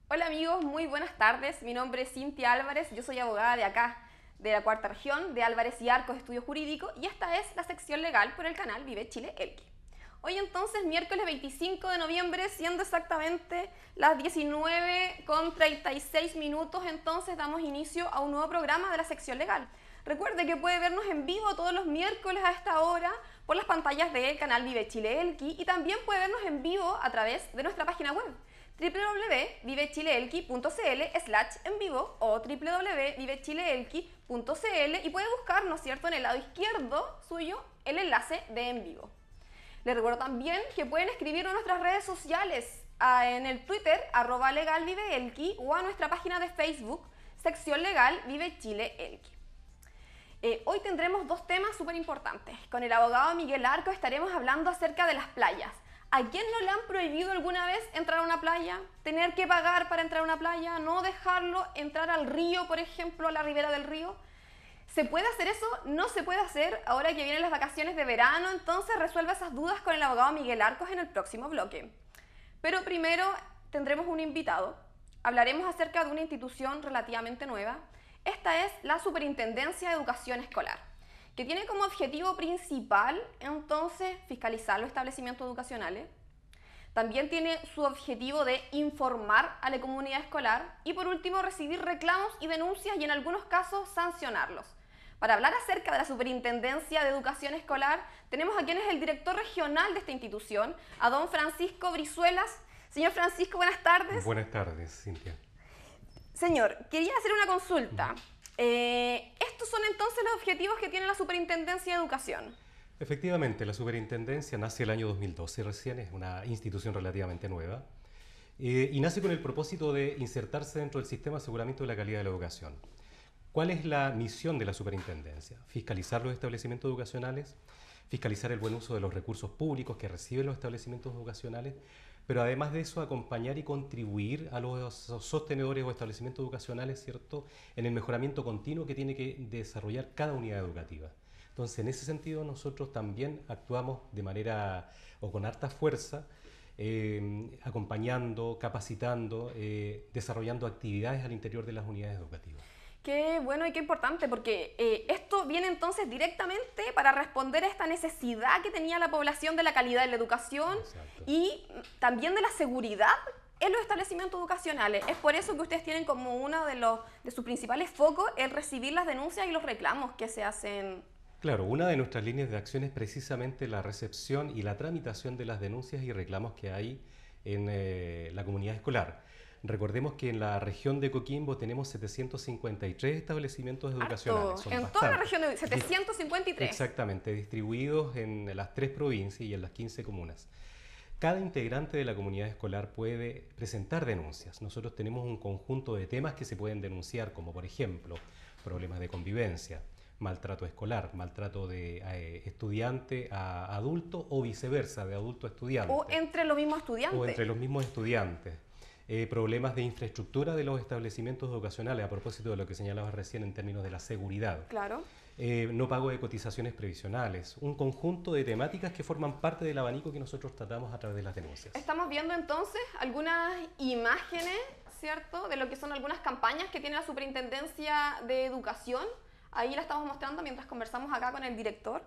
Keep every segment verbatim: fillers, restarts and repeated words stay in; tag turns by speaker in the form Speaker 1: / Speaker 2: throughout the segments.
Speaker 1: Hola amigos, muy buenas tardes. Mi nombre es Cintia Álvarez, yo soy abogada de acá, de la cuarta región, de Álvarez y Arcos Estudio Jurídico, y esta es la sección legal por el canal Vive Chile Elqui. Hoy entonces, miércoles veinticinco de noviembre, siendo exactamente las diecinueve con treinta y seis minutos, entonces damos inicio a un nuevo programa de la sección legal. Recuerde que puede vernos en vivo todos los miércoles a esta hora por las pantallas del canal Vive Chile Elqui, y también puede vernos en vivo a través de nuestra página web w w w punto vive chile elqui punto c l slash en vivo o w w w punto vive chile elqui punto c l, y puede buscar, ¿no es cierto?, en el lado izquierdo suyo el enlace de en vivo. Les recuerdo también que pueden escribirnos en nuestras redes sociales, en el Twitter, arroba legalviveelqui, o a nuestra página de Facebook, sección legal Vive Chile Elqui. Eh, hoy tendremos dos temas súper importantes. Con el abogado Miguel Arco estaremos hablando acerca de las playas. ¿A quién no le han prohibido alguna vez entrar a una playa? ¿Tener que pagar para entrar a una playa? ¿No dejarlo entrar al río, por ejemplo, a la ribera del río? ¿Se puede hacer eso? ¿No se puede hacer? Ahora que vienen las vacaciones de verano, entonces resuelva esas dudas con el abogado Miguel Arcos en el próximo bloque. Pero primero tendremos un invitado. Hablaremos acerca de una institución relativamente nueva. Esta es la Superintendencia de Educación Escolar, que tiene como objetivo principal, entonces, fiscalizar los establecimientos educacionales. También tiene su objetivo de informar a la comunidad escolar y, por último, recibir reclamos y denuncias y, en algunos casos, sancionarlos. Para hablar acerca de la Superintendencia de Educación Escolar, tenemos a quien es el director regional de esta institución, a don Francisco Brizuelas. Señor Francisco, buenas tardes.
Speaker 2: Buenas tardes, Cintia.
Speaker 1: Señor, quería hacer una consulta. Eh, ¿Estos son entonces los objetivos que tiene la Superintendencia de Educación?
Speaker 2: Efectivamente, la Superintendencia nace el año dos mil doce recién, es una institución relativamente nueva, eh, y nace con el propósito de insertarse dentro del sistema de aseguramiento de la calidad de la educación. ¿Cuál es la misión de la Superintendencia? Fiscalizar los establecimientos educacionales, fiscalizar el buen uso de los recursos públicos que reciben los establecimientos educacionales, pero además de eso acompañar y contribuir a los sostenedores o establecimientos educacionales, ¿cierto?, en el mejoramiento continuo que tiene que desarrollar cada unidad educativa. Entonces, en ese sentido, nosotros también actuamos de manera o con harta fuerza, eh, acompañando, capacitando, eh, desarrollando actividades al interior de las unidades educativas.
Speaker 1: Qué bueno y qué importante, porque eh, esto viene entonces directamente para responder a esta necesidad que tenía la población de la calidad de la educación. Exacto. Y también de la seguridad en los establecimientos educacionales. Es por eso que ustedes tienen como uno de, los, de sus principales focos el recibir las denuncias y los reclamos que se hacen.
Speaker 2: Claro, una de nuestras líneas de acción es precisamente la recepción y la tramitación de las denuncias y reclamos que hay en eh, la comunidad escolar. Recordemos que en la región de Coquimbo tenemos setecientos cincuenta y tres establecimientos educacionales.
Speaker 1: Son en bastantes. Toda la región de setecientos cincuenta y tres.
Speaker 2: Exactamente, distribuidos en las tres provincias y en las quince comunas. Cada integrante de la comunidad escolar puede presentar denuncias. Nosotros tenemos un conjunto de temas que se pueden denunciar, como por ejemplo, problemas de convivencia, maltrato escolar, maltrato de eh, estudiante a adulto o viceversa, de adulto a estudiante.
Speaker 1: O entre los mismos estudiantes.
Speaker 2: O entre los mismos estudiantes. Eh, problemas de infraestructura de los establecimientos educacionales, a propósito de lo que señalabas recién en términos de la seguridad.
Speaker 1: Claro.
Speaker 2: Eh, no pago de cotizaciones previsionales, un conjunto de temáticas que forman parte del abanico que nosotros tratamos a través de las denuncias.
Speaker 1: Estamos viendo entonces algunas imágenes, ¿cierto?, de lo que son algunas campañas que tiene la Superintendencia de Educación. Ahí la estamos mostrando mientras conversamos acá con el director.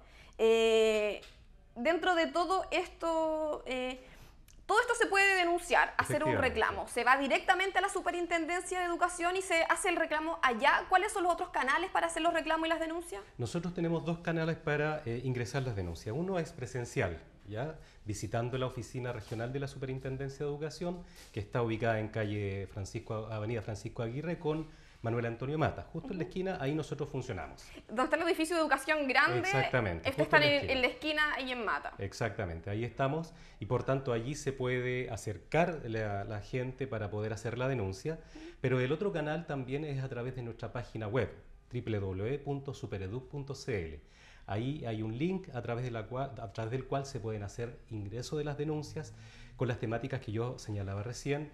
Speaker 1: Eh, dentro de todo esto... Eh, Todo esto se puede denunciar, hacer un reclamo. Se va directamente a la Superintendencia de Educación y se hace el reclamo allá. ¿Cuáles son los otros canales para hacer los reclamos y las denuncias?
Speaker 2: Nosotros tenemos dos canales para eh, ingresar las denuncias. Uno es presencial, ¿ya?, visitando la oficina regional de la Superintendencia de Educación, que está ubicada en calle Francisco, Avenida Francisco Aguirre con Manuel Antonio Mata. Justo uh-huh. en la esquina, ahí nosotros funcionamos.
Speaker 1: ¿Dónde está el edificio de educación grande?
Speaker 2: Exactamente.
Speaker 1: Este está en, en la esquina, ahí en Mata.
Speaker 2: Exactamente, ahí estamos, y por tanto allí se puede acercar la, la gente para poder hacer la denuncia, uh-huh. pero el otro canal también es a través de nuestra página web, w w w punto supereduc punto c l. Ahí hay un link a través, de la cual, a través del cual se pueden hacer ingreso de las denuncias con las temáticas que yo señalaba recién.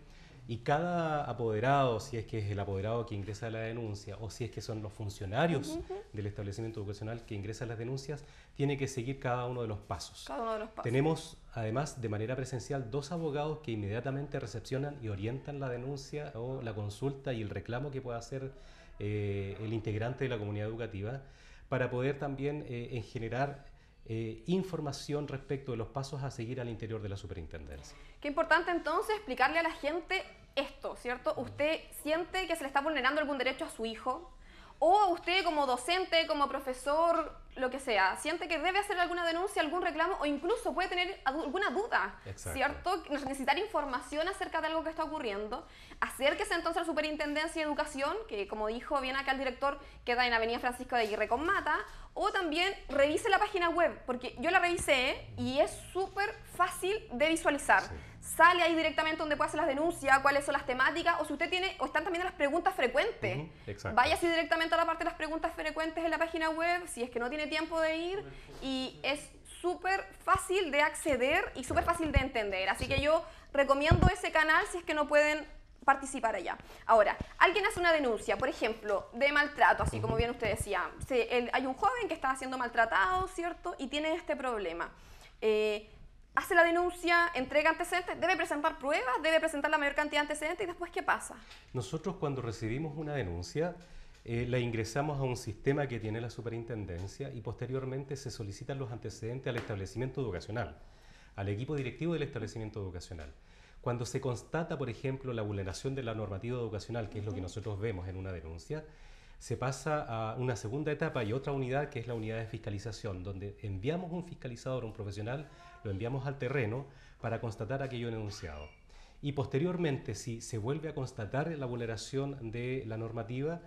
Speaker 2: Y cada apoderado, si es que es el apoderado que ingresa la denuncia o si es que son los funcionarios uh-huh. del establecimiento educacional que ingresan las denuncias, tiene que seguir cada uno de los pasos.
Speaker 1: Cada uno de los pasos.
Speaker 2: Tenemos, además, de manera presencial, dos abogados que inmediatamente recepcionan y orientan la denuncia o la consulta y el reclamo que pueda hacer eh, el integrante de la comunidad educativa para poder también eh, en generar eh, información respecto de los pasos a seguir al interior de la superintendencia.
Speaker 1: Qué importante entonces explicarle a la gente esto, ¿cierto? Usted siente que se le está vulnerando algún derecho a su hijo, o usted como docente, como profesor, lo que sea, siente que debe hacer alguna denuncia, algún reclamo, o incluso puede tener alguna duda,
Speaker 2: Exacto.
Speaker 1: ¿cierto? Necesitar información acerca de algo que está ocurriendo. Acérquese entonces a la Superintendencia de Educación, que como dijo bien acá el director, queda en Avenida Francisco de Aguirre con Mata, o también revise la página web, porque yo la revisé y es súper fácil de visualizar. Sí. Sale ahí directamente donde puede hacer las denuncias, cuáles son las temáticas, o si usted tiene, o están también las preguntas frecuentes. Uh-huh. Vaya así directamente a la parte de las preguntas frecuentes en la página web, si es que no tiene tiempo de ir, y es súper fácil de acceder y súper fácil de entender. Así sí. que yo recomiendo ese canal si es que no pueden participar allá. Ahora, alguien hace una denuncia, por ejemplo, de maltrato, así uh-huh. como bien usted decía. Se, el, hay un joven que está siendo maltratado, ¿cierto? Y tiene este problema. Eh, hace la denuncia, entrega antecedentes, debe presentar pruebas, debe presentar la mayor cantidad de antecedentes, y después, ¿qué pasa?
Speaker 2: Nosotros cuando recibimos una denuncia, eh, la ingresamos a un sistema que tiene la superintendencia y posteriormente se solicitan los antecedentes al establecimiento educacional, al equipo directivo del establecimiento educacional. Cuando se constata, por ejemplo, la vulneración de la normativa educacional, que es lo que nosotros vemos en una denuncia, se pasa a una segunda etapa y otra unidad, que es la unidad de fiscalización, donde enviamos un fiscalizador, un profesional, lo enviamos al terreno para constatar aquello denunciado. Y posteriormente, si se vuelve a constatar la vulneración de la normativa,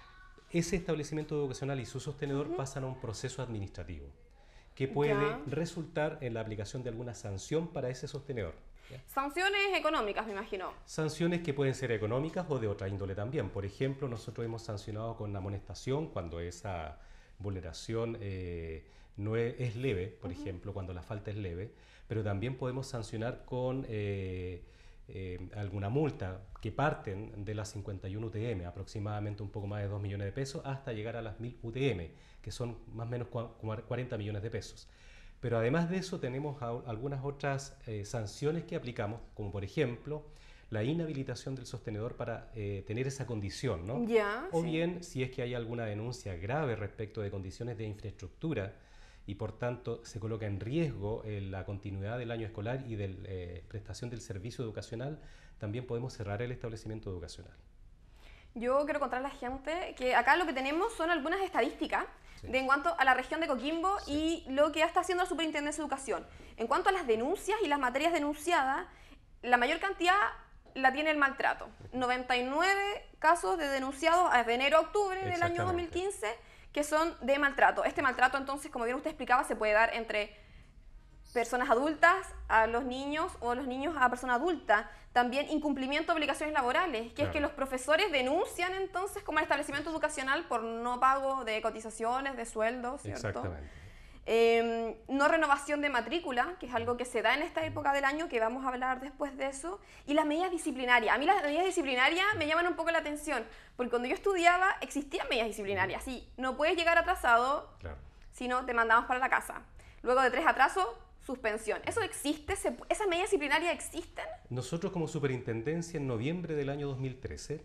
Speaker 2: ese establecimiento educacional y su sostenedor uh-huh. pasan a un proceso administrativo, que puede ya. resultar en la aplicación de alguna sanción para ese sostenedor. ¿Ya?
Speaker 1: Sanciones económicas, me imagino.
Speaker 2: Sanciones que pueden ser económicas o de otra índole también. Por ejemplo, nosotros hemos sancionado con amonestación cuando esa vulneración eh, no es, es leve, por uh-huh. ejemplo, cuando la falta es leve, pero también podemos sancionar con eh, eh, alguna multa que parten de las cincuenta y uno U T M, aproximadamente un poco más de dos millones de pesos, hasta llegar a las mil U T M, que son más o menos cuarenta millones de pesos. Pero además de eso tenemos a, algunas otras eh, sanciones que aplicamos, como por ejemplo la inhabilitación del sostenedor para eh, tener esa condición, ¿no?
Speaker 1: Ya,
Speaker 2: o
Speaker 1: sí.
Speaker 2: bien si es que hay alguna denuncia grave respecto de condiciones de infraestructura y por tanto se coloca en riesgo eh, la continuidad del año escolar y de la eh, prestación del servicio educacional, también podemos cerrar el establecimiento educacional.
Speaker 1: Yo quiero contarle a la gente que acá lo que tenemos son algunas estadísticas sí. de en cuanto a la región de Coquimbo sí. y lo que está haciendo la Superintendencia de Educación. En cuanto a las denuncias y las materias denunciadas, la mayor cantidad la tiene el maltrato. noventa y nueve casos de denunciados de enero a octubre del año dos mil quince que son de maltrato. Este maltrato, entonces, como bien usted explicaba, se puede dar entre personas adultas a los niños o los niños a personas adultas. También incumplimiento de obligaciones laborales, que claro. es que los profesores denuncian entonces como el establecimiento educacional por no pago de cotizaciones, de sueldos, ¿cierto?
Speaker 2: Exactamente.
Speaker 1: Eh, no renovación de matrícula, que es algo que se da en esta época del año, que vamos a hablar después de eso, y las medidas disciplinarias. A mí las medidas disciplinarias me llaman un poco la atención, porque cuando yo estudiaba existían medidas disciplinarias. Sí, no puedes llegar atrasado, claro. sino te mandamos para la casa. Luego de tres atrasos, suspensión. ¿Eso existe? ¿Se, ¿Esas medidas disciplinarias existen?
Speaker 2: Nosotros como superintendencia en noviembre del año dos mil trece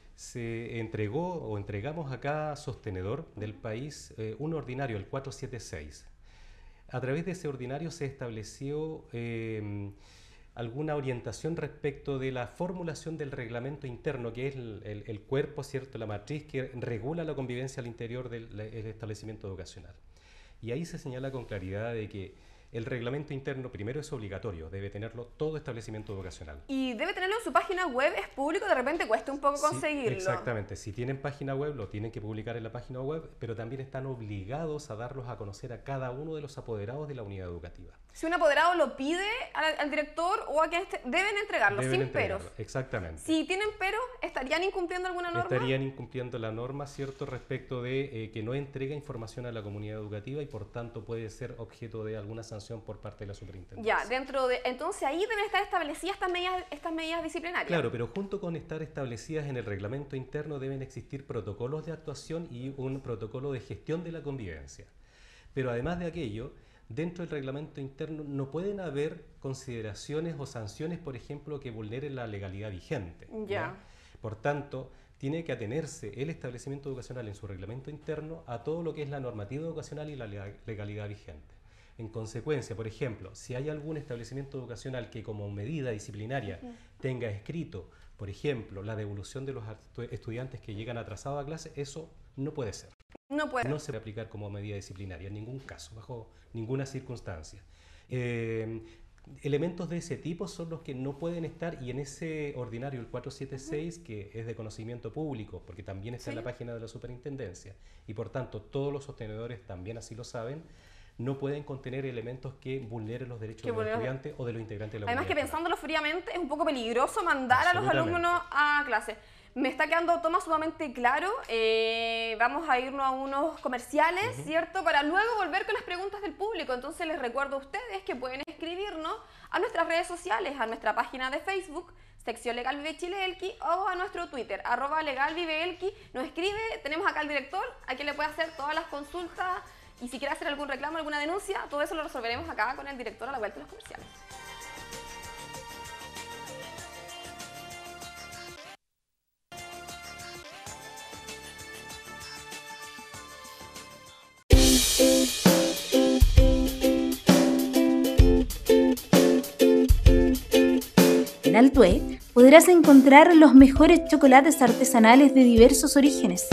Speaker 2: se entregó o entregamos a cada sostenedor del país eh, un ordinario, el cuatrocientos setenta y seis. A través de ese ordinario se estableció eh, alguna orientación respecto de la formulación del reglamento interno, que es el, el, el cuerpo, ¿cierto?, la matriz que regula la convivencia al interior del el establecimiento educacional. Y ahí se señala con claridad de que el reglamento interno primero es obligatorio, debe tenerlo todo establecimiento educacional.
Speaker 1: Y debe tenerlo en su página web, es público, de repente cuesta un poco conseguirlo.
Speaker 2: Sí, exactamente, si tienen página web lo tienen que publicar en la página web, pero también están obligados a darlos a conocer a cada uno de los apoderados de la unidad educativa.
Speaker 1: Si un apoderado lo pide al, al director o a quien esté, deben entregarlo,
Speaker 2: deben
Speaker 1: sin
Speaker 2: entregarlo,
Speaker 1: peros.
Speaker 2: Exactamente.
Speaker 1: Si tienen peros, ¿estarían incumpliendo alguna norma?
Speaker 2: Estarían incumpliendo la norma, ¿cierto?, respecto de eh, que no entrega información a la comunidad educativa y por tanto puede ser objeto de alguna sanción sanción por parte de la superintendencia.
Speaker 1: Ya, dentro de, entonces ahí deben estar establecidas estas medidas, estas medidas disciplinarias.
Speaker 2: Claro, pero junto con estar establecidas en el reglamento interno deben existir protocolos de actuación y un protocolo de gestión de la convivencia. Pero además de aquello, dentro del reglamento interno no pueden haber consideraciones o sanciones, por ejemplo, que vulneren la legalidad vigente.
Speaker 1: Ya.
Speaker 2: ¿ya? Por tanto, tiene que atenerse el establecimiento educacional en su reglamento interno a todo lo que es la normativa educacional y la legalidad vigente. En consecuencia, por ejemplo, si hay algún establecimiento educacional que como medida disciplinaria uh-huh. tenga escrito, por ejemplo, la devolución de los estudiantes que llegan atrasados a clase, eso no puede ser.
Speaker 1: No puede.
Speaker 2: No se puede aplicar como medida disciplinaria en ningún caso, bajo ninguna circunstancia. Eh, elementos de ese tipo son los que no pueden estar, y en ese ordinario, el cuatrocientos setenta y seis, uh-huh. que es de conocimiento público, porque también está ¿Sí? en la página de la superintendencia, y por tanto todos los sostenedores también así lo saben, no pueden contener elementos que vulneren los derechos de los estudiantes o de los integrantes de la comunidad.
Speaker 1: Además que pensándolo fríamente, es un poco peligroso mandar a los alumnos a clase. Me está quedando todo sumamente claro. Eh, vamos a irnos a unos comerciales, uh-huh. ¿cierto? Para luego volver con las preguntas del público. Entonces les recuerdo a ustedes que pueden escribirnos a nuestras redes sociales, a nuestra página de Facebook, Sección Legal Vive Chile Elqui, o a nuestro Twitter, arroba Legal Vive Elqui. Nos escribe, tenemos acá al director, a quien le puede hacer todas las consultas, y si quiere hacer algún reclamo, alguna denuncia, todo eso lo resolveremos acá con el director a la vuelta de los comerciales.
Speaker 3: En Altue podrás encontrar los mejores chocolates artesanales de diversos orígenes.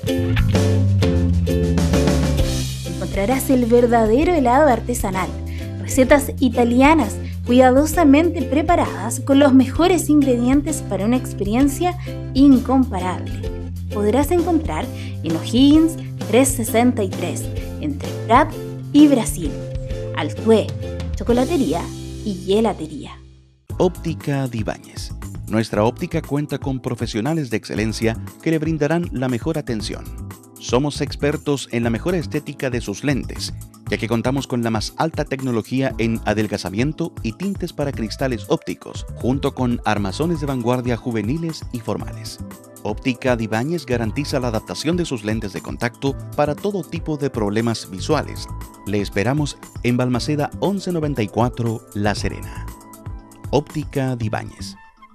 Speaker 3: Encontrarás el verdadero helado artesanal, recetas italianas cuidadosamente preparadas con los mejores ingredientes para una experiencia incomparable. Podrás encontrar en O'Higgins trescientos sesenta y tres, entre Prat y Brasil. Altue, chocolatería y gelatería.
Speaker 4: Óptica Dibáñez. Nuestra óptica cuenta con profesionales de excelencia que le brindarán la mejor atención. Somos expertos en la mejor estética de sus lentes, ya que contamos con la más alta tecnología en adelgazamiento y tintes para cristales ópticos, junto con armazones de vanguardia juveniles y formales. Óptica Dibáñez garantiza la adaptación de sus lentes de contacto para todo tipo de problemas visuales. Le esperamos en Balmaceda once noventa y cuatro, La Serena. Óptica Dibáñez.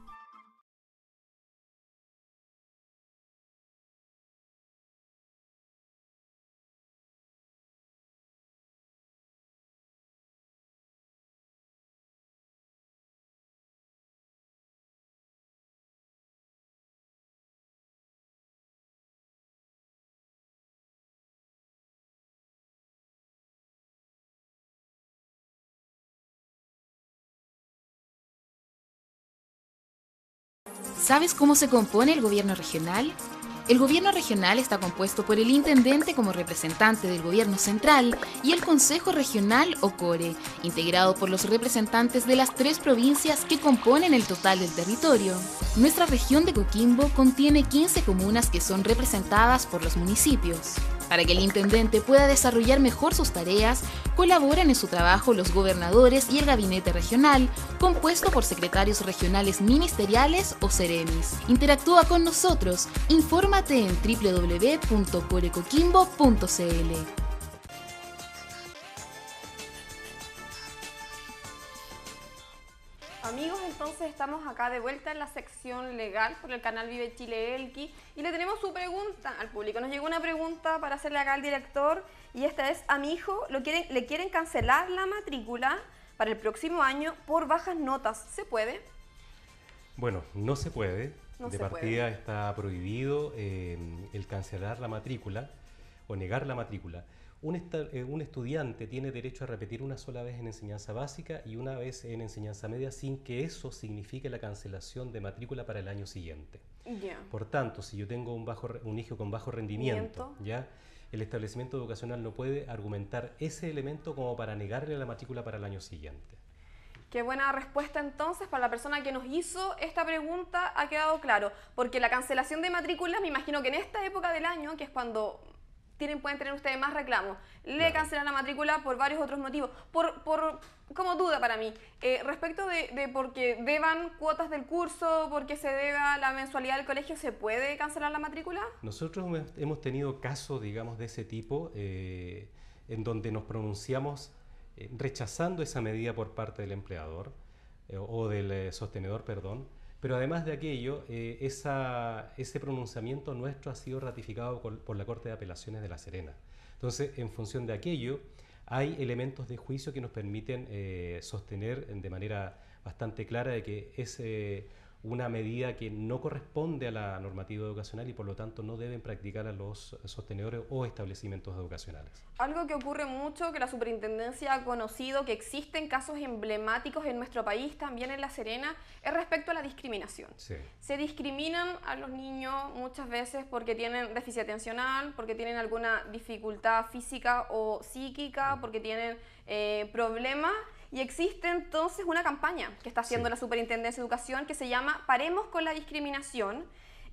Speaker 5: ¿Sabes cómo se compone el gobierno regional? El gobierno regional está compuesto por el intendente como representante del gobierno central y el consejo regional o core, integrado por los representantes de las tres provincias que componen el total del territorio. Nuestra región de Coquimbo contiene quince comunas que son representadas por los municipios. Para que el intendente pueda desarrollar mejor sus tareas, colaboran en su trabajo los gobernadores y el gabinete regional, compuesto por secretarios regionales ministeriales o seremis. Interactúa con nosotros. Infórmate en doble u doble u doble u punto corecoquimbo punto c l.
Speaker 1: Amigos, entonces estamos acá de vuelta en la sección legal por el canal Vive Chile Elqui y le tenemos su pregunta al público. Nos llegó una pregunta para hacerle acá al director y esta es: a mi hijo lo quieren, le quieren cancelar la matrícula para el próximo año por bajas notas. ¿Se puede?
Speaker 2: Bueno, no se puede.
Speaker 1: No
Speaker 2: de
Speaker 1: se
Speaker 2: partida
Speaker 1: puede.
Speaker 2: Está prohibido eh, el cancelar la matrícula o negar la matrícula. Un, eh, un estudiante tiene derecho a repetir una sola vez en enseñanza básica y una vez en enseñanza media sin que eso signifique la cancelación de matrícula para el año siguiente.
Speaker 1: Yeah.
Speaker 2: Por tanto, si yo tengo un, bajo, un hijo con bajo rendimiento, ¿ya? el establecimiento educacional no puede argumentar ese elemento como para negarle la matrícula para el año siguiente.
Speaker 1: Qué buena respuesta entonces para la persona que nos hizo esta pregunta, ha quedado claro, porque la cancelación de matrículas me imagino que en esta época del año, que es cuando tienen, pueden tener ustedes más reclamos. Le
Speaker 2: Claro.
Speaker 1: cancelan la matrícula por varios otros motivos. Por, por como duda para mí, eh, respecto de, de porque deban cuotas del curso, porque se deba la mensualidad del colegio, ¿se puede cancelar la matrícula?
Speaker 2: Nosotros hemos- hemos tenido casos, digamos, de ese tipo, eh, en donde nos pronunciamos eh, rechazando esa medida por parte del empleador eh, o del eh, sostenedor, perdón. Pero además de aquello, eh, esa, ese pronunciamiento nuestro ha sido ratificado por, por la Corte de Apelaciones de La Serena. Entonces, en función de aquello, hay elementos de juicio que nos permiten eh, sostener de manera bastante clara de que es eh, una medida que no corresponde a la normativa educacional y por lo tanto no deben practicar a los sostenedores o establecimientos educacionales.
Speaker 1: Algo que ocurre mucho, que la superintendencia ha conocido, que existen casos emblemáticos en nuestro país, también en La Serena, es respecto a la discriminación.
Speaker 2: Sí.
Speaker 1: Se discriminan a los niños muchas veces porque tienen déficit atencional, porque tienen alguna dificultad física o psíquica, porque tienen eh, problemas. Y existe entonces una campaña que está haciendo
Speaker 2: Sí.
Speaker 1: la Superintendencia de Educación que se llama Paremos con la Discriminación.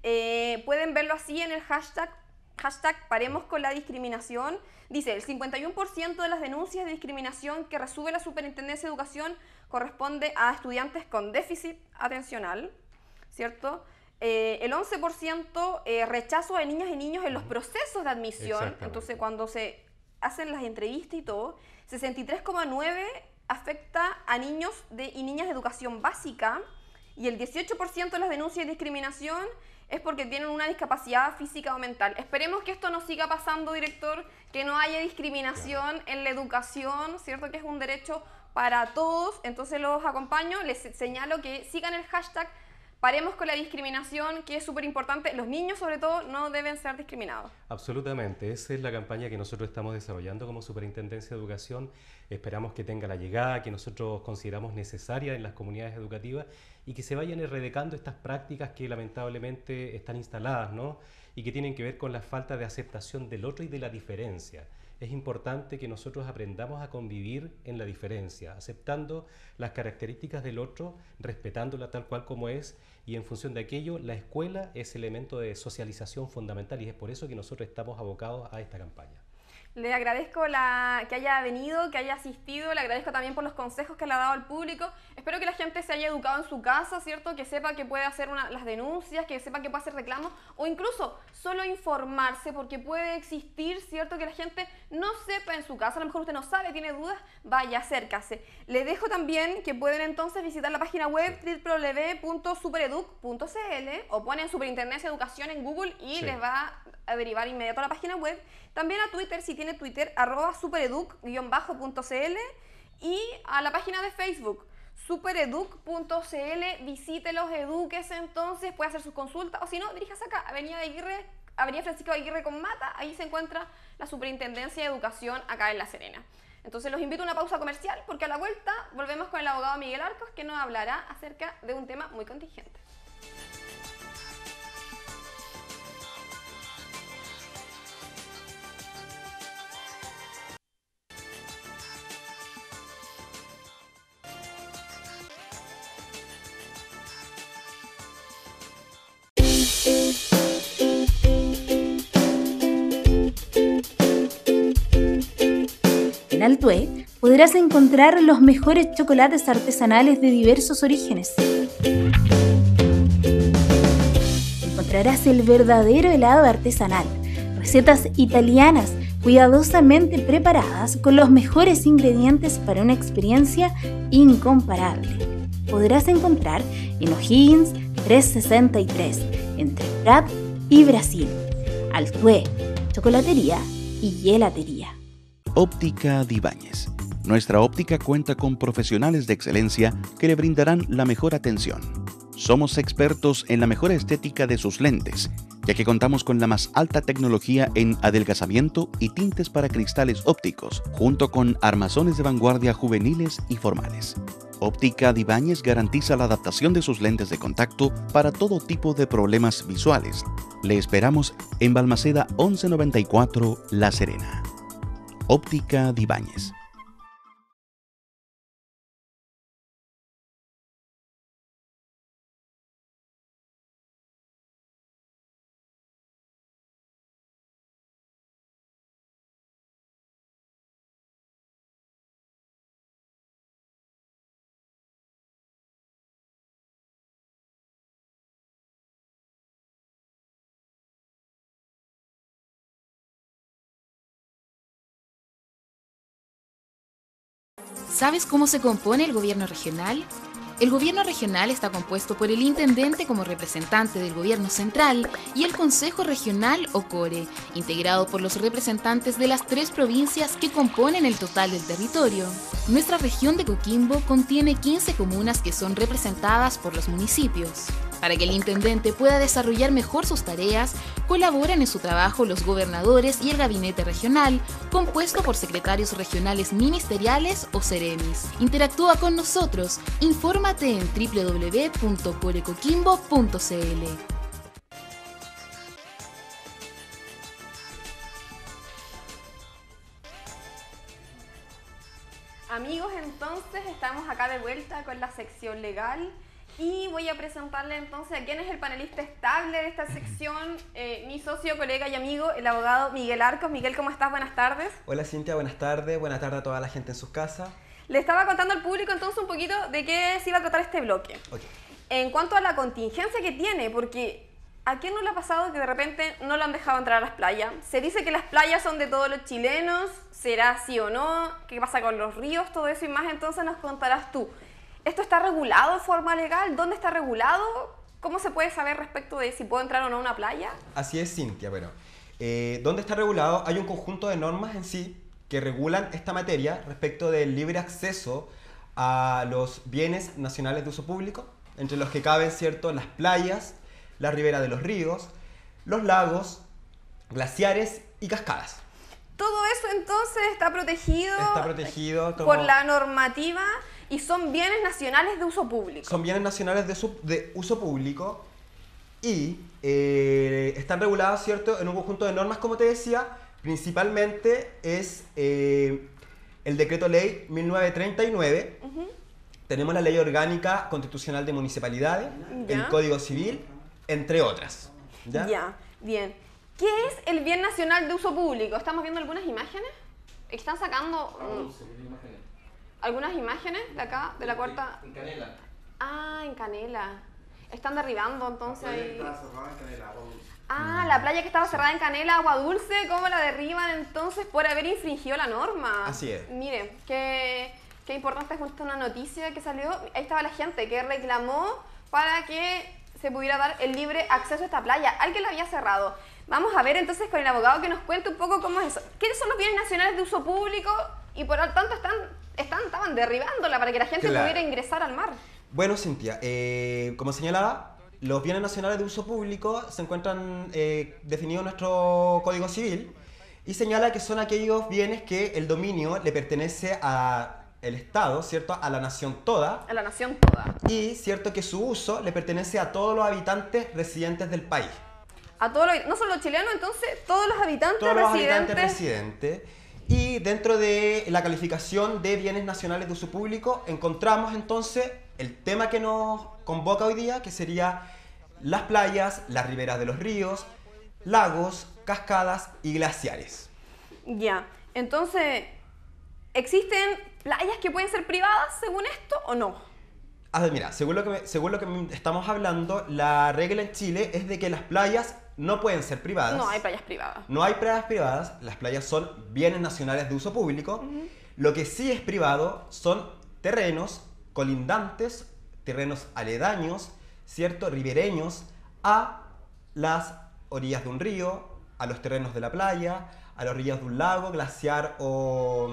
Speaker 1: Eh, pueden verlo así en el hashtag, hashtag Paremos con la Discriminación. Dice, el cincuenta y uno por ciento de las denuncias de discriminación que recibe la Superintendencia de Educación corresponde a estudiantes con déficit atencional, ¿cierto? Eh, el once por ciento eh, rechazo de niñas y niños en los procesos de admisión.
Speaker 2: Exactamente.
Speaker 1: Entonces, cuando se hacen las entrevistas y todo, sesenta y tres coma nueve por ciento afecta a niños de, y niñas de educación básica y el dieciocho por ciento de las denuncias de discriminación es porque tienen una discapacidad física o mental. Esperemos que esto no siga pasando, director, que no haya discriminación claro. en la educación, ¿cierto? Que es un derecho para todos. Entonces los acompaño, les señalo que sigan el hashtag Paremos con la Discriminación, que es súper importante. Los niños, sobre todo, no deben ser discriminados.
Speaker 2: Absolutamente. Esa es la campaña que nosotros estamos desarrollando como Superintendencia de Educación. Esperamos que tenga la llegada que nosotros consideramos necesaria en las comunidades educativas y que se vayan erradicando estas prácticas que lamentablemente están instaladas, ¿no? Y que tienen que ver con la falta de aceptación del otro y de la diferencia. Es importante que nosotros aprendamos a convivir en la diferencia, aceptando las características del otro, respetándola tal cual como es, y en función de aquello, la escuela es elemento de socialización fundamental y es por eso que nosotros estamos abocados a esta campaña.
Speaker 1: Le agradezco la, que haya venido, que haya asistido, le agradezco también por los consejos que le ha dado al público. Espero que la gente se haya educado en su casa, ¿cierto? Que sepa que puede hacer una, las denuncias, que sepa que puede hacer reclamos o incluso solo informarse porque puede existir, ¿cierto? Que la gente no sepa en su casa, a lo mejor usted no sabe, tiene dudas, vaya, acércase. Le dejo también que pueden entonces visitar la página web w w w punto supereduc punto c l o ponen Superintendencia de Educación en Google y
Speaker 2: Sí.
Speaker 1: les va a derivar inmediato a la página web. También a Twitter, si tiene Twitter, arroba supereduc-cl y a la página de Facebook, supereduc punto c l, visítelos, edúquese entonces, puede hacer sus consultas, o si no, diríjase acá, Avenida de Aguirre, Avenida Francisco de Aguirre con Mata, ahí se encuentra la Superintendencia de Educación acá en La Serena. Entonces los invito a una pausa comercial porque a la vuelta volvemos con el abogado Miguel Arcos que nos hablará acerca de un tema muy contingente.
Speaker 3: En Altue podrás encontrar los mejores chocolates artesanales de diversos orígenes. Encontrarás el verdadero helado artesanal, recetas italianas cuidadosamente preparadas con los mejores ingredientes para una experiencia incomparable. Podrás encontrar en O'Higgins trescientos sesenta y tres, entre Prat y Brasil. Altue, chocolatería y gelatería.
Speaker 4: Óptica Dibáñez. Nuestra óptica cuenta con profesionales de excelencia que le brindarán la mejor atención. Somos expertos en la mejor estética de sus lentes, ya que contamos con la más alta tecnología en adelgazamiento y tintes para cristales ópticos, junto con armazones de vanguardia juveniles y formales. Óptica Dibáñez garantiza la adaptación de sus lentes de contacto para todo tipo de problemas visuales. Le esperamos en Balmaceda once noventa y cuatro, La Serena. Óptica Dibáñez.
Speaker 5: ¿Sabes cómo se compone el gobierno regional? El gobierno regional está compuesto por el intendente como representante del gobierno central y el consejo regional o core, integrado por los representantes de las tres provincias que componen el total del territorio. Nuestra región de Coquimbo contiene quince comunas que son representadas por los municipios. Para que el intendente pueda desarrollar mejor sus tareas, colaboran en su trabajo los gobernadores y el gabinete regional, compuesto por secretarios regionales ministeriales o seremis. Interactúa con nosotros. Infórmate en doble u doble u doble u punto corecoquimbo punto c l.
Speaker 1: Amigos, entonces estamos acá de vuelta con la sección legal. Y voy a presentarle entonces a quién es el panelista estable de esta sección, eh, mi socio, colega y amigo, el abogado Miguel Arcos. Miguel, ¿cómo estás? Buenas tardes.
Speaker 6: Hola Cintia, buenas tardes. Buenas tardes a toda la gente en sus casas.
Speaker 1: Le estaba contando al público entonces un poquito de qué se iba a tratar este bloque.
Speaker 6: Okay.
Speaker 1: En cuanto a la contingencia que tiene, porque ¿a quién no le ha pasado que de repente no lo han dejado entrar a las playas? Se dice que las playas son de todos los chilenos, ¿será así o no? ¿Qué pasa con los ríos? Todo eso y más, entonces nos contarás tú. ¿Esto está regulado de forma legal? ¿Dónde está regulado? ¿Cómo se puede saber respecto de si puedo entrar o no a una playa?
Speaker 6: Así es, Cintia. Bueno, eh, ¿dónde está regulado? Hay un conjunto de normas en sí que regulan esta materia respecto del libre acceso a los bienes nacionales de uso público, entre los que caben, ¿cierto?, las playas, la ribera de los ríos, los lagos, glaciares y cascadas.
Speaker 1: Todo eso entonces está protegido,
Speaker 6: está protegido como...
Speaker 1: por la normativa. Y son bienes nacionales de uso público.
Speaker 6: Son bienes nacionales de, su, de uso público y eh, están regulados, ¿cierto?, en un conjunto de normas, como te decía. Principalmente es eh, el Decreto Ley mil novecientos treinta y nueve. Uh-huh. Tenemos la Ley Orgánica Constitucional de Municipalidades, ¿ya?, el Código Civil, entre otras. ¿Ya?
Speaker 1: Ya, bien. ¿Qué es el bien nacional de uso público? ¿Estamos viendo algunas imágenes? Están sacando... Um, algunas imágenes de acá, de la cuarta...
Speaker 7: En Canela.
Speaker 1: Ah, en Canela. Están derribando entonces
Speaker 7: la playa
Speaker 1: ahí...
Speaker 7: estaba cerrada en Canela, agua dulce.
Speaker 1: Ah, la playa que estaba cerrada en Canela, agua dulce, ¿cómo la derriban entonces por haber infringido la norma?
Speaker 6: Así es.
Speaker 1: Mire, qué, qué importante es justo una noticia que salió. Ahí estaba la gente que reclamó para que se pudiera dar el libre acceso a esta playa. Alguien la había cerrado. Vamos a ver entonces con el abogado que nos cuente un poco cómo es eso. ¿Qué son los bienes nacionales de uso público? Y por lo tanto están... Están, estaban derribándola para que la gente
Speaker 6: claro.
Speaker 1: pudiera ingresar al mar.
Speaker 6: Bueno, Cintia, eh, como señalaba, los bienes nacionales de uso público se encuentran eh, definidos en nuestro Código Civil y señala que son aquellos bienes que el dominio le pertenece al Estado, ¿cierto?, a la nación toda.
Speaker 1: A la nación toda.
Speaker 6: Y cierto que su uso le pertenece a todos los habitantes residentes del país.
Speaker 1: A todos los, no solo los chilenos, entonces, todos los habitantes
Speaker 6: todos los
Speaker 1: residentes.
Speaker 6: habitantes residentes. Y dentro de la calificación de bienes nacionales de uso público encontramos entonces el tema que nos convoca hoy día, que sería las playas, las riberas de los ríos, lagos, cascadas y glaciares.
Speaker 1: Ya, entonces, ¿existen playas que pueden ser privadas según esto o no?
Speaker 6: A ver, mira, según lo que, según lo que estamos hablando, la regla en Chile es de que las playas no pueden ser privadas.
Speaker 1: No hay playas privadas.
Speaker 6: No hay playas privadas, las playas son bienes nacionales de uso público. Uh-huh. Lo que sí es privado son terrenos colindantes, terrenos aledaños, ¿cierto?, ribereños a las orillas de un río, a los terrenos de la playa, a las orillas de un lago, glaciar o,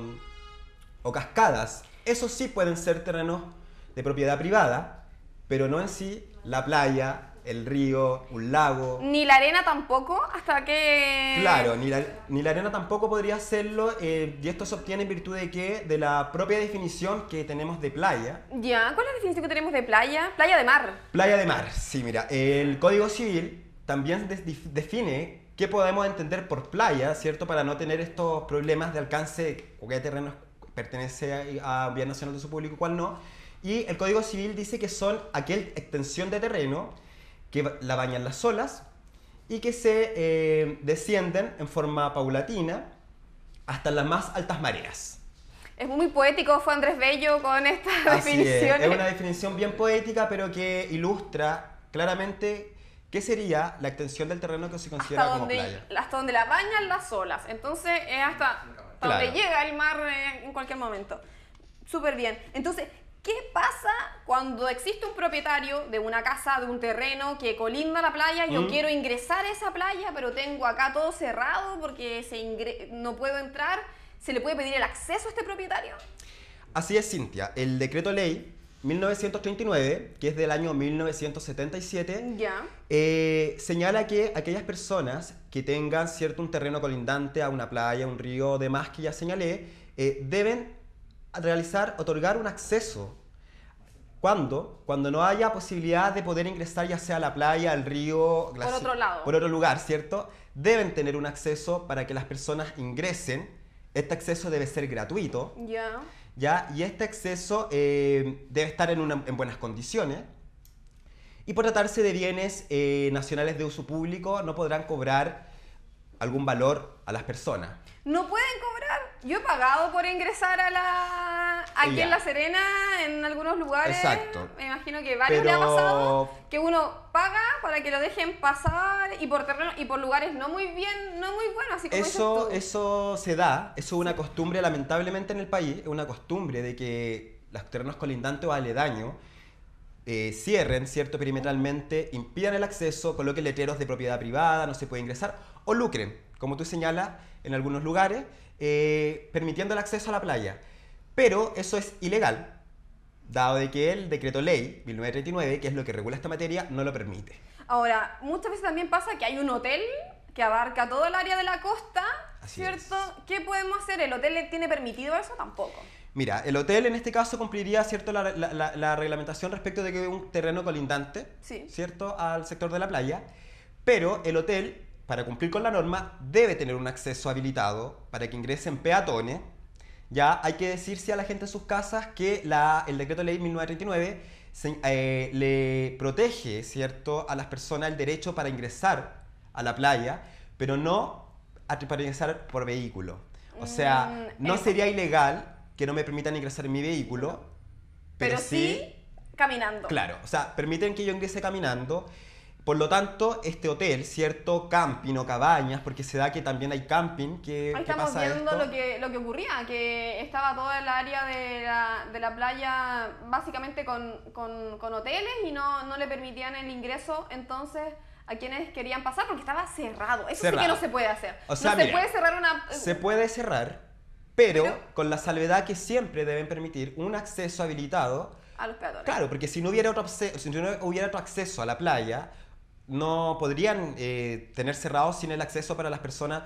Speaker 6: o cascadas. Esos sí pueden ser terrenos de propiedad privada, pero no en sí la playa, el río, un lago.
Speaker 1: Ni la arena tampoco, hasta que...
Speaker 6: Claro, ni la, ni la arena tampoco podría serlo, eh, y esto se obtiene en virtud de que de la propia definición que tenemos de playa.
Speaker 1: Ya, ¿cuál es la definición que tenemos de playa? Playa de mar.
Speaker 6: Playa de mar, sí, mira, el Código Civil también de, define qué podemos entender por playa, ¿cierto?, para no tener estos problemas de alcance, o qué terreno pertenece a un bien nacional de uso público, cuál no. Y el Código Civil dice que son aquella extensión de terreno que la bañan las olas y que se eh, descienden en forma paulatina hasta las más altas mareas.
Speaker 1: Es muy poético, fue Andrés Bello con esta
Speaker 6: Así
Speaker 1: definición.
Speaker 6: Es, es una definición bien poética, pero que ilustra claramente qué sería la extensión del terreno que se considera
Speaker 1: hasta
Speaker 6: como
Speaker 1: donde,
Speaker 6: playa.
Speaker 1: Hasta donde la bañan las olas. Entonces es hasta, hasta
Speaker 6: Claro.
Speaker 1: donde llega el mar eh, en cualquier momento. Súper bien. Entonces, ¿qué pasa cuando existe un propietario de una casa, de un terreno que colinda a la playa? Yo
Speaker 6: Mm.
Speaker 1: quiero ingresar a esa playa, pero tengo acá todo cerrado porque se ingre- no puedo entrar. ¿Se le puede pedir el acceso a este propietario?
Speaker 6: Así es, Cintia. El decreto ley mil novecientos treinta y nueve, que es del año mil novecientos setenta y siete,
Speaker 1: Ya.
Speaker 6: eh, señala que aquellas personas que tengan cierto un terreno colindante a una playa, un río o demás que ya señalé, eh, deben realizar, otorgar un acceso. ¿Cuándo? Cuando no haya posibilidad de poder ingresar ya sea a la playa, al río,
Speaker 1: Por otro lado.
Speaker 6: por otro lugar, ¿cierto? Deben tener un acceso para que las personas ingresen. Este acceso debe ser gratuito.
Speaker 1: Ya.
Speaker 6: ¿Ya? Y este acceso eh, debe estar en, una- en buenas condiciones. Y por tratarse de bienes eh, nacionales de uso público, no podrán cobrar algún valor a las personas.
Speaker 1: ¿No pueden cobrar? Yo he pagado por ingresar a la... Aquí
Speaker 6: Ya.
Speaker 1: en La Serena, en algunos lugares.
Speaker 6: Exacto.
Speaker 1: Me imagino que varios le ha
Speaker 6: Pero-
Speaker 1: pasado que uno paga para que lo dejen pasar y por terreno y por lugares no muy bien, no muy buenos, así como
Speaker 6: Eso,
Speaker 1: dices tú.
Speaker 6: eso se da, eso es una costumbre lamentablemente en el país, es una costumbre de que los terrenos colindantes o aledaños eh, cierren, ¿cierto? Perimetralmente, impidan el acceso, coloquen letreros de propiedad privada, no se puede ingresar, o lucren, como tú señalas, en algunos lugares, eh, permitiendo el acceso a la playa. Pero eso es ilegal, dado de que el decreto ley mil novecientos treinta y nueve, que es lo que regula esta materia, no lo permite.
Speaker 1: Ahora, muchas veces también pasa que hay un hotel que abarca todo el área de la costa,
Speaker 6: Así
Speaker 1: ¿cierto?
Speaker 6: es.
Speaker 1: ¿Qué podemos hacer? ¿El hotel le tiene permitido eso? Tampoco.
Speaker 6: Mira, el hotel en este caso cumpliría, ¿cierto?, la, la- la- la reglamentación respecto de que es un terreno colindante,
Speaker 1: Sí.
Speaker 6: ¿cierto?, al sector de la playa, pero el hotel, para cumplir con la norma, debe tener un acceso habilitado para que ingresen peatones. Ya hay que decirse a la gente en sus casas que la, el decreto ley mil novecientos treinta y nueve se- eh, le protege, ¿cierto?, a las personas el derecho para ingresar a la playa, pero no a- para ingresar por vehículo. O sea,
Speaker 1: Mm,
Speaker 6: no
Speaker 1: eso.
Speaker 6: sería ilegal que no me permitan ingresar en mi vehículo,
Speaker 1: Pero, sí, caminando.
Speaker 6: claro, o sea, permiten que yo ingrese caminando. Por lo tanto, este hotel, cierto camping o cabañas, porque se da que también hay camping, que,
Speaker 1: Ahí
Speaker 6: que
Speaker 1: estamos
Speaker 6: pasa
Speaker 1: viendo
Speaker 6: esto.
Speaker 1: lo que, lo que ocurría, que estaba toda el área de la, de la playa básicamente con, con, con hoteles y no, no le permitían el ingreso entonces a quienes querían pasar porque estaba cerrado. Eso sí
Speaker 6: Cerrado.
Speaker 1: que no se puede hacer.
Speaker 6: O sea,
Speaker 1: no se
Speaker 6: mira,
Speaker 1: puede cerrar una...
Speaker 6: Se puede cerrar, pero,
Speaker 1: Pero-
Speaker 6: con la salvedad que siempre deben permitir un acceso habilitado.
Speaker 1: a los peatones.
Speaker 6: Claro, porque si no hubiera otro, acce- si no hubiera otro acceso a la playa, no podrían eh, tener cerrado sin el acceso para las personas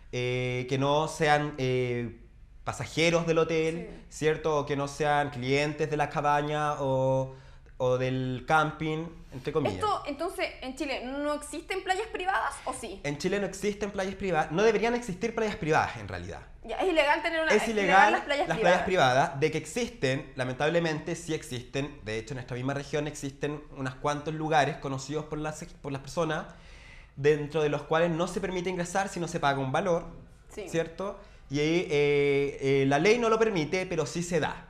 Speaker 6: eh, que no sean eh, pasajeros del hotel,
Speaker 1: Sí.
Speaker 6: ¿cierto? O que no sean clientes de la cabaña o, o del camping, entre comillas.
Speaker 1: Esto, entonces, en Chile, ¿no existen playas privadas o sí?
Speaker 6: En Chile no existen playas privadas, no deberían existir playas privadas en realidad.
Speaker 1: Ya, es ilegal tener una...
Speaker 6: Es ilegal
Speaker 1: las playas
Speaker 6: las
Speaker 1: privadas.
Speaker 6: playas privadas, de que existen, lamentablemente sí existen, de hecho en nuestra misma región existen unos cuantos lugares conocidos por las, por las personas, dentro de los cuales no se permite ingresar si no se paga un valor,
Speaker 1: Sí.
Speaker 6: ¿cierto? Y ahí eh, eh, la ley no lo permite, pero sí se da.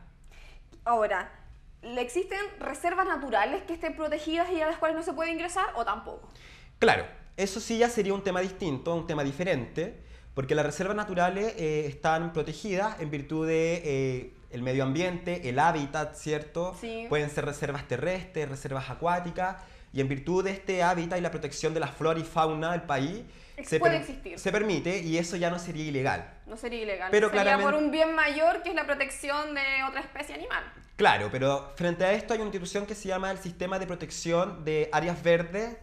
Speaker 1: Ahora, ¿le existen reservas naturales que estén protegidas y a las cuales no se puede ingresar o tampoco?
Speaker 6: Claro, eso sí ya sería un tema distinto, un tema diferente, porque las reservas naturales eh, están protegidas en virtud de eh, el medio ambiente, el hábitat, ¿cierto?
Speaker 1: Sí.
Speaker 6: Pueden ser reservas terrestres, reservas acuáticas, y en virtud de este hábitat y la protección de la flora y fauna del país,
Speaker 1: Ex-
Speaker 6: se,
Speaker 1: puede
Speaker 6: per-
Speaker 1: existir.
Speaker 6: se permite y eso ya no sería ilegal.
Speaker 1: No sería ilegal.
Speaker 6: Pero
Speaker 1: sería
Speaker 6: claramente-
Speaker 1: por un bien mayor que es la protección de otra especie animal.
Speaker 6: Claro, pero frente a esto hay una institución que se llama el Sistema de Protección de Áreas Verdes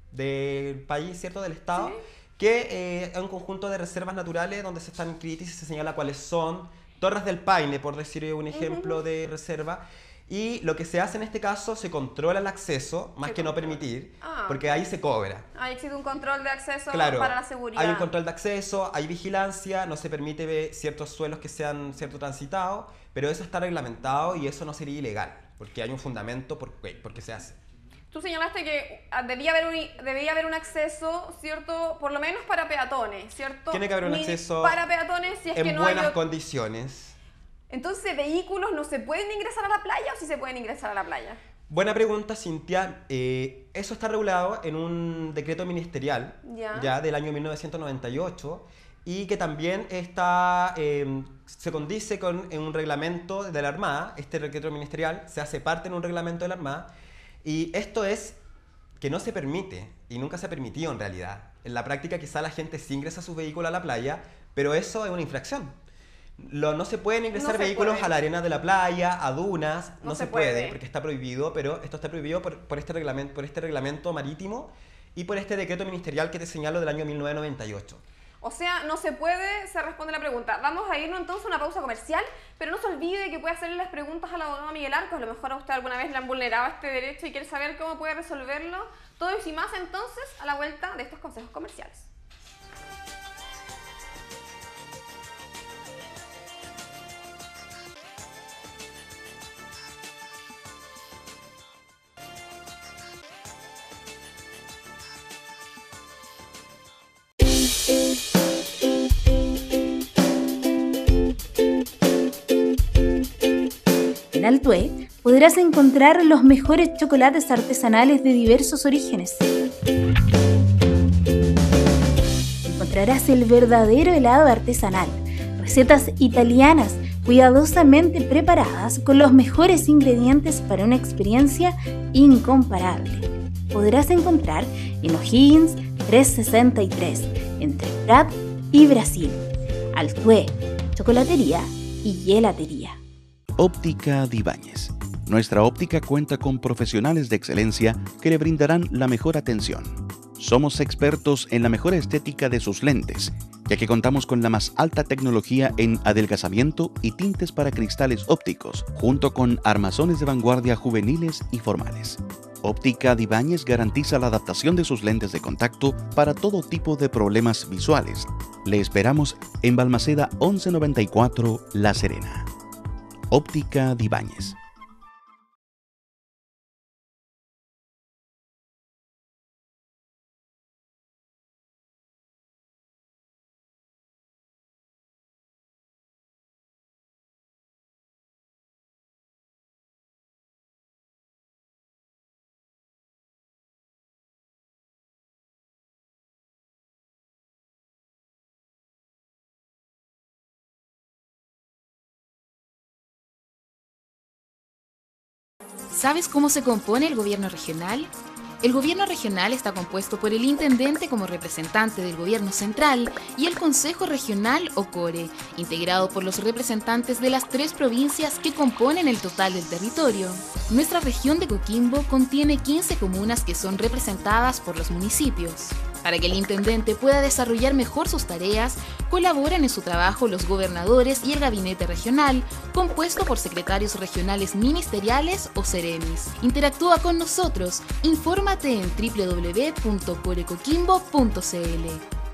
Speaker 6: del país, ¿cierto? Del Estado,
Speaker 1: Sí.
Speaker 6: que eh, es un conjunto de reservas naturales donde se están inscritas y se señala cuáles son. Torres del Paine, por decir un ejemplo de reserva. Y lo que se hace en este caso, se controla el acceso, más
Speaker 1: Se
Speaker 6: que no
Speaker 1: controla.
Speaker 6: permitir,
Speaker 1: Ah.
Speaker 6: porque ahí se cobra.
Speaker 1: Ahí existe un control de acceso
Speaker 6: Claro,
Speaker 1: para la seguridad.
Speaker 6: hay un control de acceso, hay vigilancia, no se permite ver ciertos suelos que sean cierto transitados, pero eso está reglamentado y eso no sería ilegal, porque hay un fundamento por qué por qué se hace.
Speaker 1: Tú señalaste que ah, debía haber, un, debía haber un acceso, ¿cierto? Por lo menos para peatones, ¿cierto?
Speaker 6: Tiene que haber un
Speaker 1: Ni-
Speaker 6: acceso
Speaker 1: para peatones si es
Speaker 6: en
Speaker 1: que no
Speaker 6: buenas
Speaker 1: hay... ot-
Speaker 6: condiciones.
Speaker 1: Entonces, ¿vehículos no se pueden ingresar a la playa o sí se pueden ingresar a la playa?
Speaker 6: Buena pregunta, Cintia. Eh, eso está regulado en un decreto ministerial
Speaker 1: Ya.
Speaker 6: ya del año mil novecientos noventa y ocho y que también está, eh, se condice con en un reglamento de la Armada. Este decreto ministerial se hace parte en un reglamento de la Armada, y esto es que no se permite, y nunca se ha permitido en realidad. En la práctica quizá la gente sí ingresa sus vehículos a la playa, pero eso es una infracción. Lo, no se pueden ingresar
Speaker 1: No se
Speaker 6: vehículos
Speaker 1: puede.
Speaker 6: a la arena de la playa, a dunas, no,
Speaker 1: No
Speaker 6: se,
Speaker 1: se
Speaker 6: puede,
Speaker 1: puede.
Speaker 6: porque está prohibido, pero esto está prohibido por, por, este reglamento, por este reglamento marítimo y por este decreto ministerial que te señalo del año mil novecientos noventa y ocho.
Speaker 1: O sea, no se puede, se responde la pregunta. Vamos a irnos entonces a una pausa comercial, pero no se olvide que puede hacerle las preguntas al abogado Miguel Arcos. A lo mejor a usted alguna vez le han vulnerado este derecho y quiere saber cómo puede resolverlo. Todo eso y más entonces a la vuelta de estos consejos comerciales.
Speaker 3: En Altué podrás encontrar los mejores chocolates artesanales de diversos orígenes. Encontrarás el verdadero helado artesanal, recetas italianas cuidadosamente preparadas con los mejores ingredientes para una experiencia incomparable. Podrás encontrar en O'Higgins trescientos sesenta y tres, entre Prat y Brasil. Altué, chocolatería y gelatería.
Speaker 4: Óptica Dibáñez. Nuestra óptica cuenta con profesionales de excelencia que le brindarán la mejor atención. Somos expertos en la mejor estética de sus lentes, ya que contamos con la más alta tecnología en adelgazamiento y tintes para cristales ópticos, junto con armazones de vanguardia juveniles y formales. Óptica Dibáñez garantiza la adaptación de sus lentes de contacto para todo tipo de problemas visuales. Le esperamos en Balmaceda once noventa y cuatro, La Serena. Óptica Dibáñez.
Speaker 5: ¿Sabes cómo se compone el gobierno regional? El gobierno regional está compuesto por el intendente como representante del gobierno central y el consejo regional o core, integrado por los representantes de las tres provincias que componen el total del territorio. Nuestra región de Coquimbo contiene quince comunas que son representadas por los municipios. Para que el intendente pueda desarrollar mejor sus tareas, colaboran en su trabajo los gobernadores y el gabinete regional, compuesto por secretarios regionales ministeriales o seremis. Interactúa con nosotros. Infórmate en doble u doble u doble u punto corecoquimbo punto c l.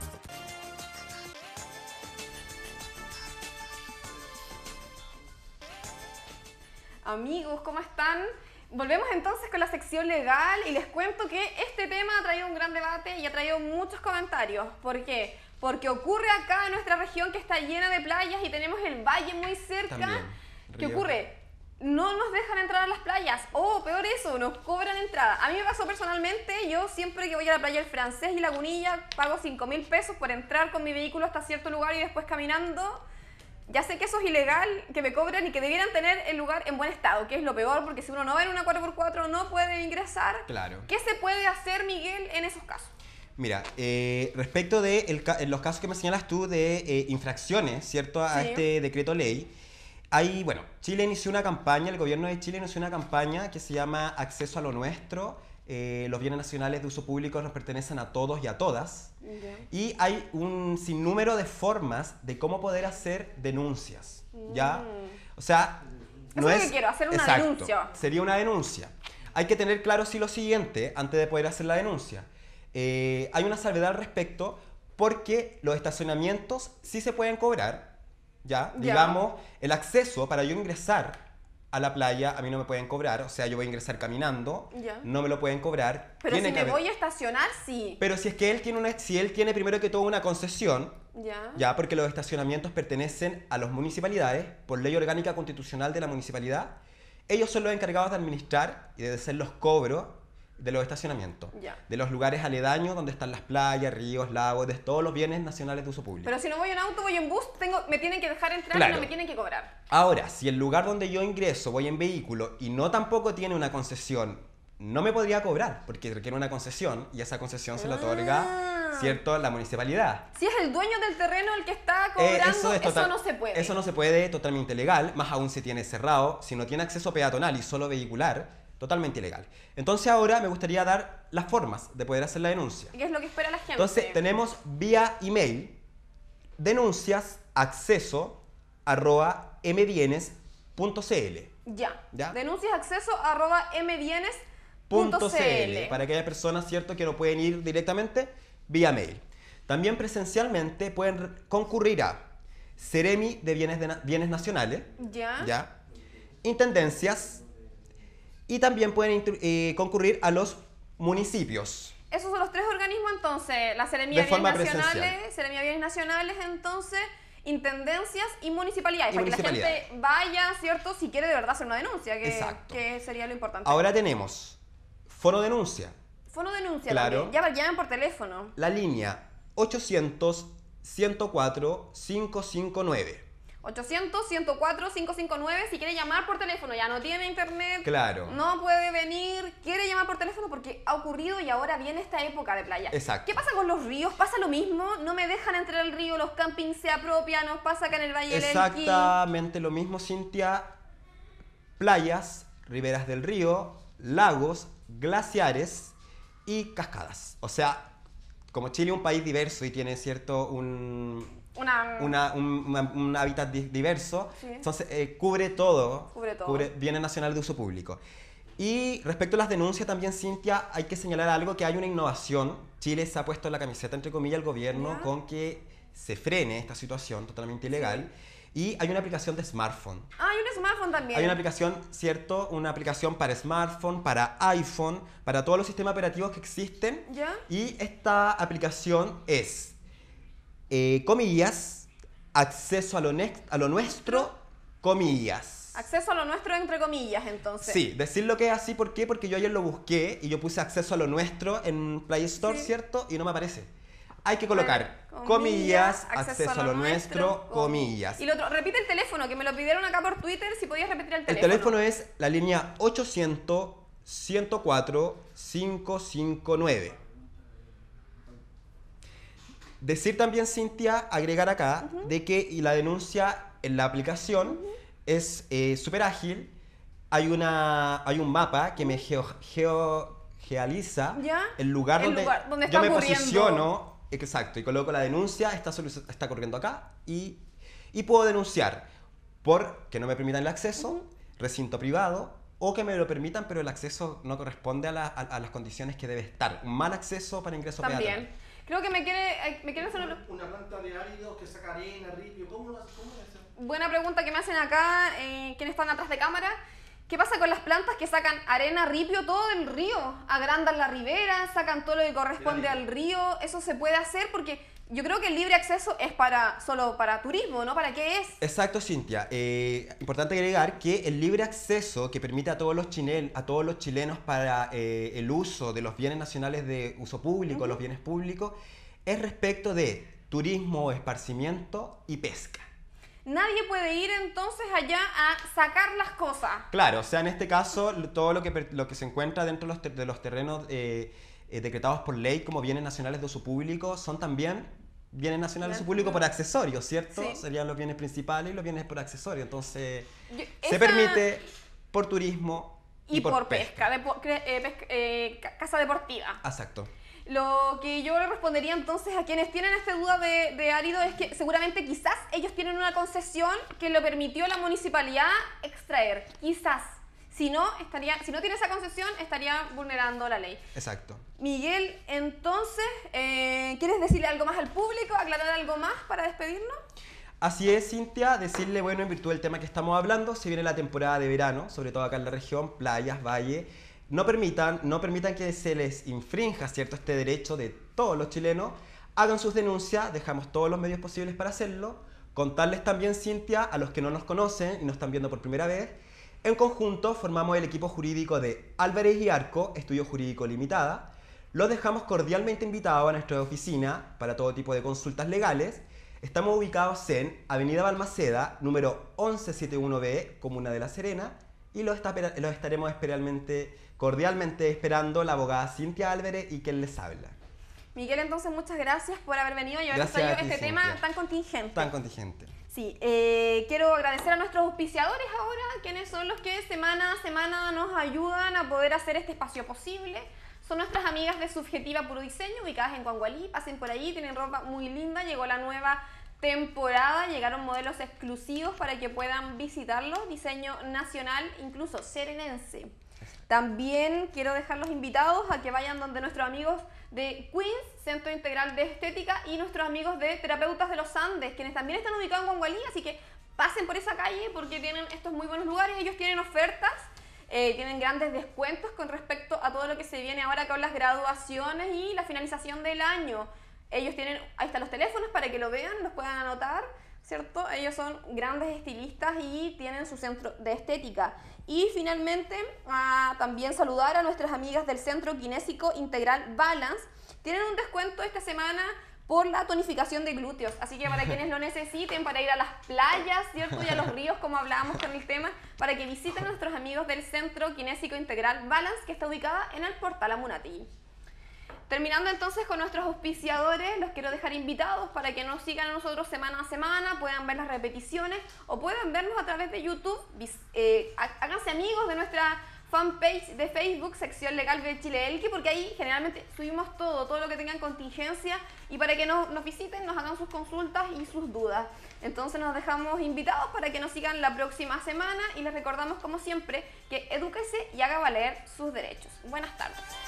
Speaker 1: Amigos, ¿cómo están? Volvemos entonces con la sección legal y les cuento que este tema ha traído un gran debate y ha traído muchos comentarios. ¿Por qué? Porque ocurre acá en nuestra región que está llena de playas y tenemos el valle muy cerca.
Speaker 6: También,
Speaker 1: ¿Qué
Speaker 6: río.
Speaker 1: ocurre? No nos dejan entrar a las playas, o peor eso, nos cobran entrada. A mí me pasó personalmente, yo siempre que voy a la playa del Francés y Lagunilla pago cinco mil pesos por entrar con mi vehículo hasta cierto lugar y después caminando. Ya sé que eso es ilegal, que me cobran y que debieran tener el lugar en buen estado, que es lo peor, porque si uno no va en una cuatro por cuatro no puede ingresar.
Speaker 6: Claro.
Speaker 1: ¿Qué se puede hacer, Miguel, en esos casos?
Speaker 6: Mira, eh, respecto de el ca- los casos que me señalas tú de eh, infracciones, ¿cierto? A
Speaker 1: Sí.
Speaker 6: este decreto ley, hay, bueno, Chile inició una campaña, el gobierno de Chile inició una campaña que se llama Acceso a lo Nuestro. Eh, los bienes nacionales de uso público nos pertenecen a todos y a todas. Y hay un sinnúmero de formas de cómo poder hacer denuncias, ¿ya? O sea,
Speaker 1: Eso es lo que quiero, hacer una
Speaker 6: exacto,
Speaker 1: denuncia.
Speaker 6: Sería una denuncia. Hay que tener claro sí lo siguiente antes de poder hacer la denuncia. Eh, hay una salvedad al respecto porque los estacionamientos sí se pueden cobrar, ¿ya?
Speaker 1: Ya.
Speaker 6: Digamos, el acceso para yo ingresar a la playa a mí no me pueden cobrar, o sea, yo voy a ingresar caminando,
Speaker 1: Ya.
Speaker 6: no me lo pueden cobrar.
Speaker 1: Pero
Speaker 6: tiene
Speaker 1: si
Speaker 6: que
Speaker 1: me
Speaker 6: haber-
Speaker 1: voy a estacionar, sí.
Speaker 6: Pero si es que él tiene una, si él tiene primero que todo una concesión,
Speaker 1: Ya.
Speaker 6: ya, porque los estacionamientos pertenecen a las municipalidades por ley orgánica constitucional de la municipalidad. Ellos son los encargados de administrar y de hacer los cobros de los estacionamientos,
Speaker 1: Ya.
Speaker 6: de los lugares aledaños donde están las playas, ríos, lagos, de todos los bienes nacionales de uso público.
Speaker 1: Pero si no voy en auto, voy en bus, tengo, me tienen que dejar entrar
Speaker 6: Claro.
Speaker 1: y no me tienen que cobrar.
Speaker 6: Ahora, si el lugar donde yo ingreso voy en vehículo y no tampoco tiene una concesión, no me podría cobrar, porque requiere una concesión y esa concesión se la otorga,
Speaker 1: Ah.
Speaker 6: ¿cierto?, la municipalidad.
Speaker 1: Si es el dueño del terreno el que está
Speaker 6: Eh,
Speaker 1: cobrando,
Speaker 6: es
Speaker 1: eso
Speaker 6: total-
Speaker 1: no se puede.
Speaker 6: Eso no se puede, totalmente ilegal, más aún si tiene cerrado, si no tiene acceso peatonal y solo vehicular, totalmente ilegal. Entonces ahora me gustaría dar las formas de poder hacer la denuncia.
Speaker 1: ¿Qué es lo que espera la gente?
Speaker 6: Entonces tenemos vía email denuncias acceso arroba mbienes.cl.
Speaker 1: Ya.
Speaker 6: ¿Ya?
Speaker 1: Denuncias acceso arroba mbienes.cl.
Speaker 6: .cl, para aquellas personas, ¿cierto?, que no pueden ir directamente vía mail. También presencialmente pueden concurrir a Ceremi de Bienes, de Na- Bienes Nacionales,
Speaker 1: Ya.
Speaker 6: ¿ya? Intendencias, y también pueden inter- eh, concurrir a los municipios.
Speaker 1: Esos son los tres organismos, entonces, la Seremía
Speaker 6: De
Speaker 1: de Bienes
Speaker 6: forma
Speaker 1: Nacionales,
Speaker 6: presencial.
Speaker 1: Seremía de Bienes Nacionales, entonces, intendencias y municipalidades,
Speaker 6: Y
Speaker 1: para que la
Speaker 6: municipalidades.
Speaker 1: gente vaya, ¿cierto?, si quiere de verdad hacer una denuncia, que,
Speaker 6: Exacto.
Speaker 1: que sería lo importante.
Speaker 6: Ahora tenemos Fono Denuncia,
Speaker 1: Fono denuncia
Speaker 6: Claro.
Speaker 1: también. Ya llamen por teléfono.
Speaker 6: la línea ochocientos, ciento cuatro, quinientos cincuenta y nueve.
Speaker 1: ochocientos, ciento cuatro, quinientos cincuenta y nueve, si quiere llamar por teléfono, ya no tiene internet,
Speaker 6: Claro.
Speaker 1: no puede venir, quiere llamar por teléfono porque ha ocurrido y ahora viene esta época de playa.
Speaker 6: Exacto.
Speaker 1: ¿Qué pasa con los ríos? ¿Pasa lo mismo? No me dejan entrar al río, los campings se apropian, nos pasa acá en el Valle del Elqui.
Speaker 6: Exactamente lo mismo, Cintia. Playas, riberas del río, lagos, glaciares y cascadas. O sea, como Chile es un país diverso y tiene cierto un,
Speaker 1: Una...
Speaker 6: una- un, una- un hábitat di- diverso,
Speaker 1: Sí.
Speaker 6: entonces eh, cubre todo,
Speaker 1: Cubre todo.
Speaker 6: bienes nacionales de uso público. Y respecto a las denuncias también, Cintia, hay que señalar algo, que hay una innovación. Chile se ha puesto la camiseta, entre comillas, el gobierno
Speaker 1: Ya.
Speaker 6: con que se frene esta situación totalmente ilegal. Y hay una aplicación de smartphone.
Speaker 1: Ah, hay un smartphone también.
Speaker 6: Hay una aplicación, ¿cierto? Una aplicación para smartphone, para iPhone, para todos los sistemas operativos que existen.
Speaker 1: ¿Ya?
Speaker 6: Y esta aplicación es, eh, comillas, acceso a lo, next- a lo nuestro, comillas.
Speaker 1: Acceso a lo nuestro entre comillas, entonces.
Speaker 6: Sí, decir lo que es así, ¿por qué? Porque yo ayer lo busqué y yo puse acceso a lo nuestro en Play Store,
Speaker 1: Sí.
Speaker 6: ¿cierto? Y no me aparece. Hay que colocar
Speaker 1: Comillas,
Speaker 6: comillas, acceso a lo nuestro, comillas.
Speaker 1: Y lo otro, repite el teléfono, que me lo pidieron acá por Twitter, si podías repetir el
Speaker 6: El
Speaker 1: teléfono.
Speaker 6: teléfono es la línea ochocientos, ciento cuatro, quinientos cincuenta y nueve. Decir también, Cintia, agregar acá, de que y la denuncia en la aplicación es eh, súper ágil. Hay, una, hay un mapa que me geo, geo- gealiza
Speaker 1: ¿Ya?
Speaker 6: el lugar
Speaker 1: El
Speaker 6: donde,
Speaker 1: lugar donde
Speaker 6: yo
Speaker 1: está
Speaker 6: me
Speaker 1: ocurriendo.
Speaker 6: posiciono, exacto, y coloco la denuncia, está, solu- está corriendo acá, y, y puedo denunciar por que no me permitan el acceso, recinto privado, o que me lo permitan, pero el acceso no corresponde a, la- a- a las condiciones que debe estar. Un mal acceso para ingreso
Speaker 1: También.
Speaker 6: peatonal.
Speaker 1: Creo que me quiere, eh, me quiere hacer una...
Speaker 7: Una planta de áridos que saca arena, ripio, ¿cómo lo hace? ¿Cómo lo hace?
Speaker 1: Buena pregunta que me hacen acá, eh, quienes están atrás de cámara. ¿Qué pasa con las plantas que sacan arena, ripio, todo del río? Agrandan la ribera, sacan todo lo que corresponde al río. Eso se puede hacer porque yo creo que el libre acceso es para solo para turismo, ¿no? ¿Para qué es?
Speaker 6: Exacto, Cintia. Eh, importante agregar que el libre acceso que permite a todos los, chile- a todos los chilenos para eh, el uso de los bienes nacionales de uso público, los bienes públicos, es respecto de turismo, esparcimiento y pesca.
Speaker 1: Nadie puede ir entonces allá a sacar las cosas.
Speaker 6: Claro, o sea, en este caso, l- todo lo que, per- lo que se encuentra dentro de los, ter- de los terrenos eh, eh, decretados por ley como bienes nacionales de uso público son también bienes nacionales de uso público por accesorios, ¿cierto?
Speaker 1: Sí.
Speaker 6: Serían los bienes principales y los bienes por accesorio. Entonces,
Speaker 1: Yo-
Speaker 6: se
Speaker 1: esa-
Speaker 6: permite por turismo
Speaker 1: Y, por, pesca, depo- cre- eh, pesca- eh, ca- casa deportiva.
Speaker 6: Exacto.
Speaker 1: Lo que yo le respondería entonces a quienes tienen esta duda de, de árido es que seguramente quizás ellos tienen una concesión que lo permitió la municipalidad extraer. Quizás. Si no, estaría, si no tiene esa concesión, estaría vulnerando la ley.
Speaker 6: Exacto.
Speaker 1: Miguel, entonces, eh, ¿quieres decirle algo más al público? ¿Aclarar algo más para despedirnos?
Speaker 6: Así es, Cintia, decirle, bueno, en virtud del tema que estamos hablando, si viene la temporada de verano, sobre todo acá en la región, playas, valle, no permitan, no permitan que se les infrinja, ¿cierto?, este derecho de todos los chilenos, hagan sus denuncias, dejamos todos los medios posibles para hacerlo, contarles también, Cintia, a los que no nos conocen y nos están viendo por primera vez, En conjunto formamos el equipo jurídico de Álvarez y Arco, Estudio Jurídico Limitada. Los dejamos cordialmente invitados a nuestra oficina para todo tipo de consultas legales. Estamos ubicados en Avenida Balmaceda, número once setenta y uno B, Comuna de La Serena, y los, está, los estaremos esperalmente, cordialmente esperando la abogada Cintia Álvarez y quien les habla.
Speaker 1: Miguel, entonces muchas gracias por haber venido y haber traído este tema tan contingente.
Speaker 6: Tan contingente.
Speaker 1: Sí, eh, quiero agradecer a nuestros auspiciadores ahora, quienes son los que semana a semana nos ayudan a poder hacer este espacio posible. Son nuestras amigas de Subjetiva Puro Diseño, ubicadas en Coangualí. Pasen por ahí, tienen ropa muy linda. Llegó la nueva temporada, llegaron modelos exclusivos para que puedan visitarlo. Diseño nacional, incluso serenense. También quiero dejarlos invitados a que vayan donde nuestros amigos de Queens, Centro Integral de Estética, y nuestros amigos de Terapeutas de los Andes, quienes también están ubicados en Coangualí, así que pasen por esa calle porque tienen estos muy buenos lugares. Ellos tienen ofertas. Eh, tienen grandes descuentos con respecto a todo lo que se viene ahora con las graduaciones y la finalización del año. Ellos tienen, ahí están los teléfonos para que lo vean, los puedan anotar, ¿cierto? Ellos son grandes estilistas y tienen su centro de estética. Y finalmente, ah, también saludar a nuestras amigas del Centro Kinésico Integral Balance. Tienen un descuento esta semana por la tonificación de glúteos, así que para quienes lo necesiten, para ir a las playas, ¿cierto? Y a los ríos, como hablábamos con el tema, para que visiten a nuestros amigos del Centro Kinésico Integral Balance, que está ubicada en el Portal Amunategui. Terminando entonces con nuestros auspiciadores, los quiero dejar invitados para que nos sigan a nosotros semana a semana, puedan ver las repeticiones o puedan vernos a través de YouTube. Eh, háganse amigos de nuestra fanpage de Facebook, sección legal de Chile Elqui, porque ahí generalmente subimos todo, todo lo que tengan contingencia, y para que nos, nos visiten, nos hagan sus consultas y sus dudas. Entonces nos dejamos invitados para que nos sigan la próxima semana y les recordamos como siempre que edúquese y haga valer sus derechos. Buenas tardes.